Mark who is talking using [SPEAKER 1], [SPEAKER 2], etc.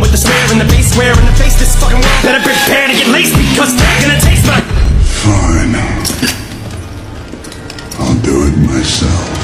[SPEAKER 1] with the swear and the bass, swear in the face. This fucking world better prepare to get laced, because they're gonna taste my...
[SPEAKER 2] Fine. I'll do it myself.